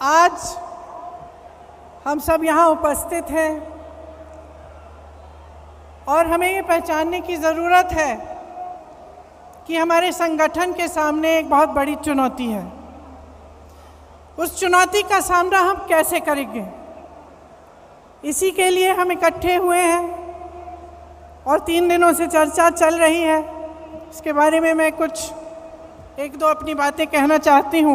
आज हम सब यहाँ उपस्थित हैं और हमें ये पहचानने की ज़रूरत है कि हमारे संगठन के सामने एक बहुत बड़ी चुनौती है। उस चुनौती का सामना हम कैसे करेंगे, इसी के लिए हम इकट्ठे हुए हैं और 3 दिनों से चर्चा चल रही है। इसके बारे में मैं कुछ एक दो अपनी बातें कहना चाहती हूँ।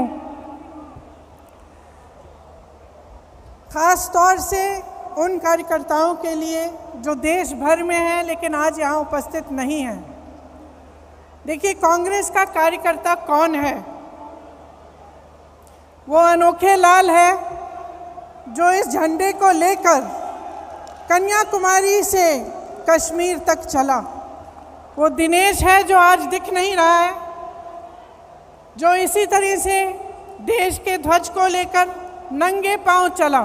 ख़ास तौर से उन कार्यकर्ताओं के लिए जो देश भर में हैं लेकिन आज यहाँ उपस्थित नहीं हैं। देखिए, कांग्रेस का कार्यकर्ता कौन है? वो अनोखे लाल है जो इस झंडे को लेकर कन्याकुमारी से कश्मीर तक चला। वो दिनेश है जो आज दिख नहीं रहा है, जो इसी तरह से देश के ध्वज को लेकर नंगे पांव चला।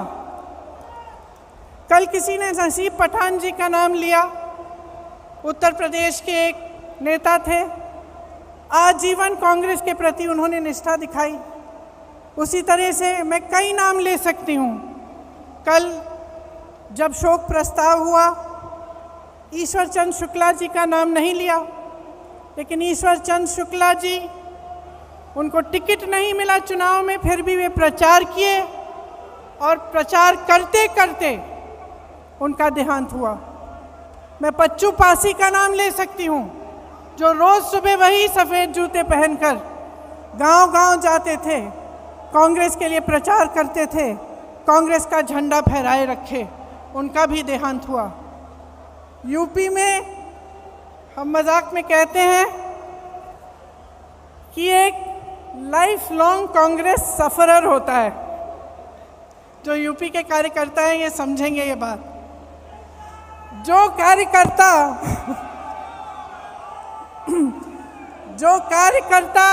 कल किसी ने नसीब पठान जी का नाम लिया, उत्तर प्रदेश के एक नेता थे। आजीवन कांग्रेस के प्रति उन्होंने निष्ठा दिखाई। उसी तरह से मैं कई नाम ले सकती हूँ। कल जब शोक प्रस्ताव हुआ, ईश्वर चंद शुक्ला जी का नाम नहीं लिया, लेकिन ईश्वर चंद शुक्ला जी, उनको टिकट नहीं मिला चुनाव में, फिर भी वे प्रचार किए और प्रचार करते करते उनका देहांत हुआ। मैं पच्चू पासी का नाम ले सकती हूँ, जो रोज़ सुबह वही सफ़ेद जूते पहनकर गांव-गांव जाते थे, कांग्रेस के लिए प्रचार करते थे, कांग्रेस का झंडा फहराए रखे। उनका भी देहांत हुआ। यूपी में हम मजाक में कहते हैं कि एक लाइफ लॉन्ग कांग्रेस सफरर होता है। जो यूपी के कार्यकर्ता हैं ये समझेंगे ये बात। जो कार्यकर्ता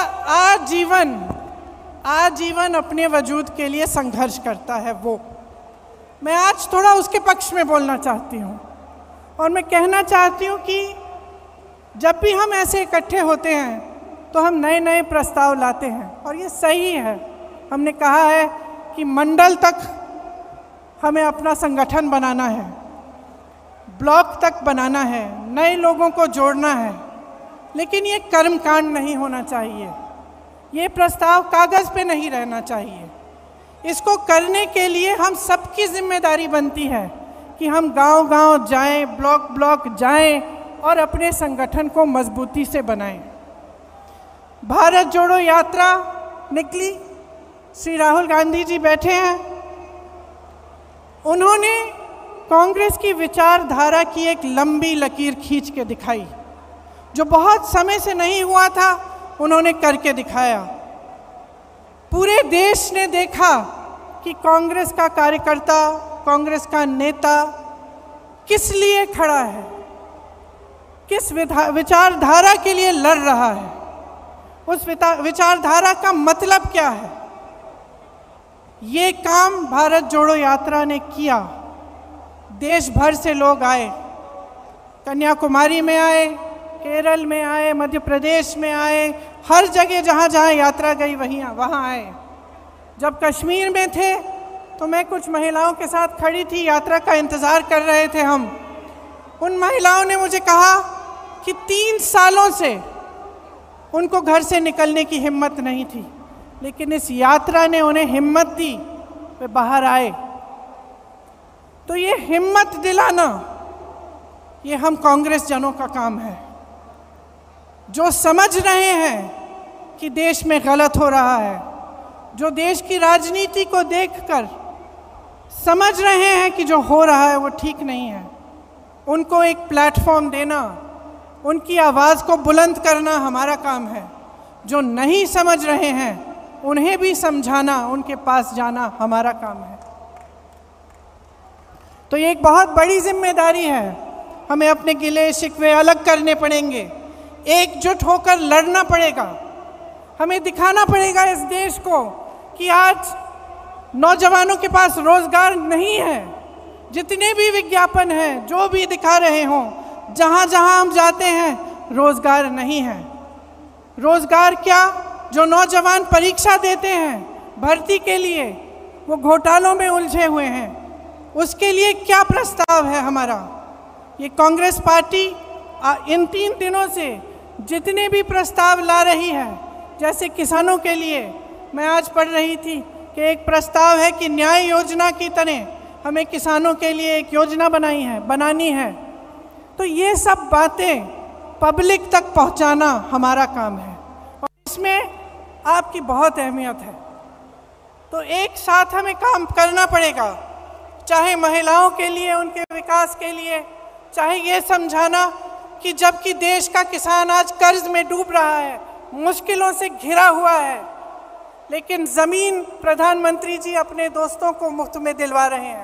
आजीवन अपने वजूद के लिए संघर्ष करता है, वो मैं आज थोड़ा उसके पक्ष में बोलना चाहती हूँ। और मैं कहना चाहती हूँ कि जब भी हम ऐसे इकट्ठे होते हैं तो हम नए नए प्रस्ताव लाते हैं और ये सही है। हमने कहा है कि मंडल तक हमें अपना संगठन बनाना है, ब्लॉक तक बनाना है, नए लोगों को जोड़ना है, लेकिन ये कर्मकांड नहीं होना चाहिए। ये प्रस्ताव कागज़ पे नहीं रहना चाहिए। इसको करने के लिए हम सबकी जिम्मेदारी बनती है कि हम गांव-गांव जाएं, ब्लॉक जाएं और अपने संगठन को मजबूती से बनाएं। भारत जोड़ो यात्रा निकली, श्री राहुल गांधी जी बैठे हैं। उन्होंने कांग्रेस की विचारधारा की एक लंबी लकीर खींच के दिखाई। जो बहुत समय से नहीं हुआ था, उन्होंने करके दिखाया। पूरे देश ने देखा कि कांग्रेस का कार्यकर्ता, कांग्रेस का नेता किस लिए खड़ा है, किस विचारधारा के लिए लड़ रहा है, उस विचारधारा का मतलब क्या है। ये काम भारत जोड़ो यात्रा ने किया। देश भर से लोग आए, कन्याकुमारी में आए, केरल में आए, मध्य प्रदेश में आए, हर जगह जहाँ जहाँ यात्रा गई वहाँ आए। जब कश्मीर में थे तो मैं कुछ महिलाओं के साथ खड़ी थी, यात्रा का इंतज़ार कर रहे थे हम। उन महिलाओं ने मुझे कहा कि 3 सालों से उनको घर से निकलने की हिम्मत नहीं थी, लेकिन इस यात्रा ने उन्हें हिम्मत दी, वे बाहर आए। तो ये हिम्मत दिलाना, ये हम कांग्रेस जनों का काम है, जो समझ रहे हैं कि देश में गलत हो रहा है, जो देश की राजनीति को देखकर समझ रहे हैं कि जो हो रहा है वो ठीक नहीं है। उनको एक प्लेटफॉर्म देना, उनकी आवाज़ को बुलंद करना हमारा काम है। जो नहीं समझ रहे हैं उन्हें भी समझाना, उनके पास जाना हमारा काम है। तो ये एक बहुत बड़ी जिम्मेदारी है। हमें अपने गिले शिकवे अलग करने पड़ेंगे, एकजुट होकर लड़ना पड़ेगा। हमें दिखाना पड़ेगा इस देश को कि आज नौजवानों के पास रोज़गार नहीं है। जितने भी विज्ञापन हैं, जो भी दिखा रहे हों, जहाँ जहाँ हम जाते हैं रोज़गार नहीं है। रोज़गार क्या, जो नौजवान परीक्षा देते हैं भर्ती के लिए, वो घोटालों में उलझे हुए हैं। उसके लिए क्या प्रस्ताव है हमारा? ये कांग्रेस पार्टी इन 3 दिनों से जितने भी प्रस्ताव ला रही है, जैसे किसानों के लिए मैं आज पढ़ रही थी कि एक प्रस्ताव है कि न्याय योजना की तरह हमें किसानों के लिए एक योजना बनानी है। तो ये सब बातें पब्लिक तक पहुंचाना हमारा काम है और इसमें आपकी बहुत अहमियत है। तो एक साथ हमें काम करना पड़ेगा, चाहे महिलाओं के लिए, उनके विकास के लिए, चाहे ये समझाना कि जबकि देश का किसान आज कर्ज में डूब रहा है, मुश्किलों से घिरा हुआ है, लेकिन ज़मीन प्रधानमंत्री जी अपने दोस्तों को मुफ्त में दिलवा रहे हैं।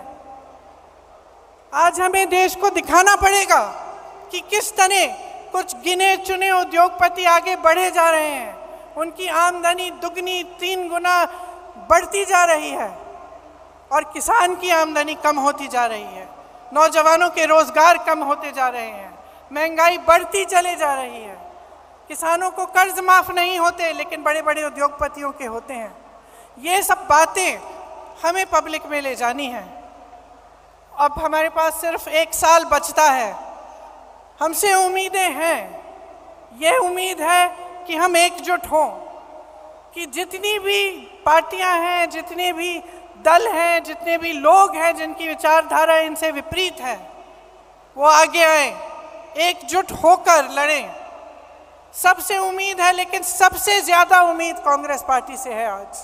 आज हमें देश को दिखाना पड़ेगा कि किस तरह कुछ गिने चुने उद्योगपति आगे बढ़े जा रहे हैं, उनकी आमदनी दुगनी 3 गुना बढ़ती जा रही है और किसान की आमदनी कम होती जा रही है, नौजवानों के रोजगार कम होते जा रहे हैं, महंगाई बढ़ती चले जा रही है, किसानों को कर्ज माफ नहीं होते लेकिन बड़े बड़े उद्योगपतियों के होते हैं। ये सब बातें हमें पब्लिक में ले जानी है। अब हमारे पास सिर्फ 1 साल बचता है, हमसे उम्मीदें हैं। ये उम्मीद है कि हम एकजुट हों, कि जितनी भी पार्टियां हैं, जितने भी दल हैं, जितने भी लोग हैं जिनकी विचारधारा इनसे विपरीत है, वो आगे आए, एकजुट होकर लड़ें। सबसे उम्मीद है, लेकिन सबसे ज्यादा उम्मीद कांग्रेस पार्टी से है आज।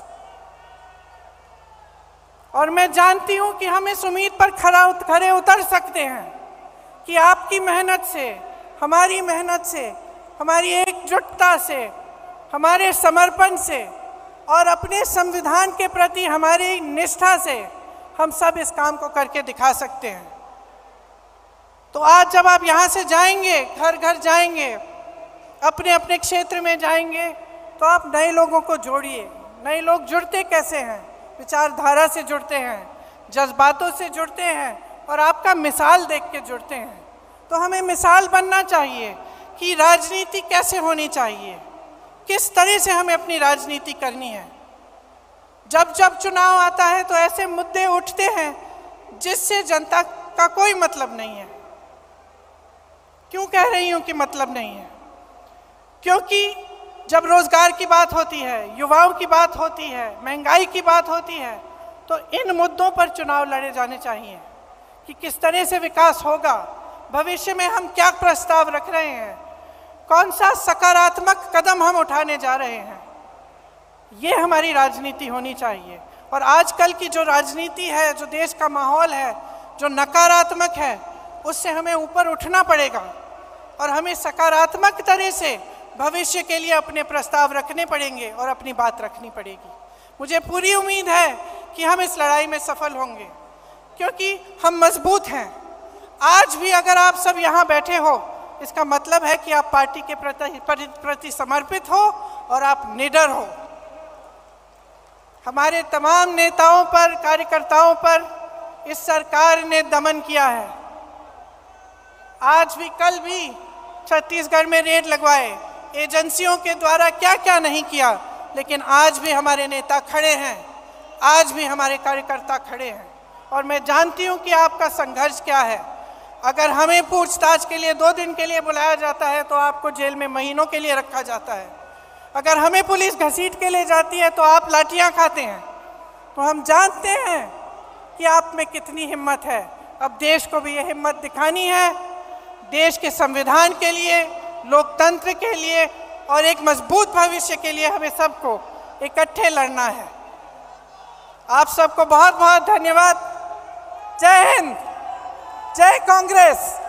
और मैं जानती हूं कि हम इस उम्मीद पर खरे उतर सकते हैं कि आपकी मेहनत से, हमारी मेहनत से, हमारी एकजुटता से, हमारे समर्पण से और अपने संविधान के प्रति हमारी निष्ठा से हम सब इस काम को करके दिखा सकते हैं। तो आज जब आप यहाँ से जाएंगे, घर घर जाएंगे, अपने अपने क्षेत्र में जाएंगे, तो आप नए लोगों को जोड़िए। नए लोग जुड़ते कैसे हैं? विचारधारा से जुड़ते हैं, जज्बातों से जुड़ते हैं और आपका मिसाल देख के जुड़ते हैं। तो हमें मिसाल बनना चाहिए कि राजनीति कैसे होनी चाहिए, किस तरह से हमें अपनी राजनीति करनी है। जब जब चुनाव आता है तो ऐसे मुद्दे उठते हैं जिससे जनता का कोई मतलब नहीं है। क्यों कह रही हूं कि मतलब नहीं है? क्योंकि जब रोजगार की बात होती है, युवाओं की बात होती है, महंगाई की बात होती है, तो इन मुद्दों पर चुनाव लड़े जाने चाहिए कि किस तरह से विकास होगा, भविष्य में हम क्या प्रस्ताव रख रहे हैं, कौन सा सकारात्मक कदम हम उठाने जा रहे हैं। ये हमारी राजनीति होनी चाहिए। और आजकल की जो राजनीति है, जो देश का माहौल है, जो नकारात्मक है, उससे हमें ऊपर उठना पड़ेगा और हमें सकारात्मक तरह से भविष्य के लिए अपने प्रस्ताव रखने पड़ेंगे और अपनी बात रखनी पड़ेगी। मुझे पूरी उम्मीद है कि हम इस लड़ाई में सफल होंगे, क्योंकि हम मजबूत हैं। आज भी अगर आप सब यहाँ बैठे हो, इसका मतलब है कि आप पार्टी के प्रति समर्पित हो और आप निडर हो। हमारे तमाम नेताओं पर, कार्यकर्ताओं पर इस सरकार ने दमन किया है। आज भी, कल भी छत्तीसगढ़ में रेड लगवाए, एजेंसियों के द्वारा क्या क्या नहीं किया, लेकिन आज भी हमारे नेता खड़े हैं, आज भी हमारे कार्यकर्ता खड़े हैं। और मैं जानती हूं कि आपका संघर्ष क्या है। अगर हमें पूछताछ के लिए 2 दिन के लिए बुलाया जाता है तो आपको जेल में महीनों के लिए रखा जाता है। अगर हमें पुलिस घसीट के ले जाती है तो आप लाठियां खाते हैं। तो हम जानते हैं कि आप में कितनी हिम्मत है। अब देश को भी ये हिम्मत दिखानी है, देश के संविधान के लिए, लोकतंत्र के लिए और एक मजबूत भविष्य के लिए हमें सबको इकट्ठे लड़ना है। आप सबको बहुत बहुत धन्यवाद। जय हिंद, जय कांग्रेस।